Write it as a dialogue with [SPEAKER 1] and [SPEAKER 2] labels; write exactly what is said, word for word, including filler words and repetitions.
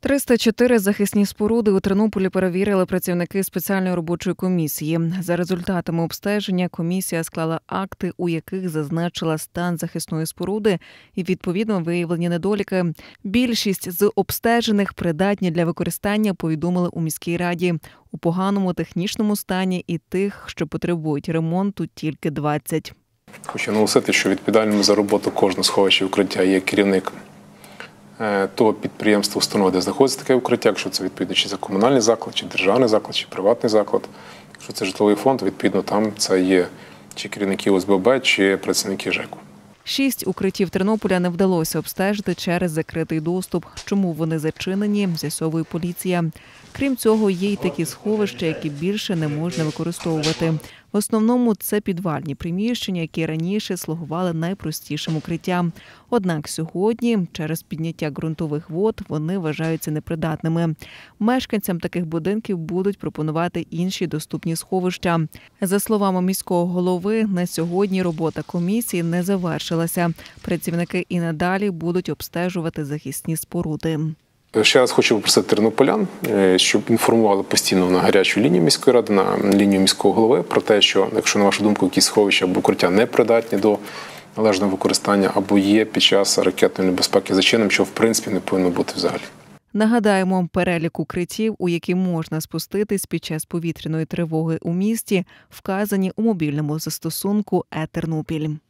[SPEAKER 1] триста чотири захисні споруди у Тернополі перевірили працівники спеціальної робочої комісії. За результатами обстеження комісія склала акти, у яких зазначила стан захисної споруди і, відповідно, виявлені недоліки. Більшість з обстежених придатні для використання, повідомили у міській раді. У поганому технічному стані і тих, що потребують ремонту, тільки двадцять.
[SPEAKER 2] Хочу наголосити, що відповідальним за роботу кожного сховища і укриття є керівник того підприємства, установи, де знаходиться таке укриття, якщо це відповідно чи за комунальний заклад, чи державний заклад, чи приватний заклад. Якщо це житловий фонд, відповідно там це є чи керівники О С Б Б, чи працівники ЖЕКу.
[SPEAKER 1] Шість укриттів Тернополя не вдалося обстежити через закритий доступ. Чому вони зачинені, з'ясовує поліція. Крім цього, є й такі сховища, які більше не можна використовувати. В основному це підвальні приміщення, які раніше слугували найпростішим укриттям. Однак сьогодні, через підняття ґрунтових вод, вони вважаються непридатними. Мешканцям таких будинків будуть пропонувати інші доступні сховища. За словами міського голови, на сьогодні робота комісії не завершилася. Працівники і надалі будуть обстежувати захисні споруди.
[SPEAKER 2] Ще раз хочу попросити тернополян, щоб інформували постійно на гарячу лінію міської ради, на лінію міського голови про те, що, якщо, на вашу думку, якісь сховища або укриття не придатні до належного використання, або є під час ракетної небезпеки зачиненим, що в принципі не повинно бути взагалі.
[SPEAKER 1] Нагадаємо, перелік укриттів, у які можна спуститись під час повітряної тривоги у місті, вказані у мобільному застосунку «Е-Тернопіль».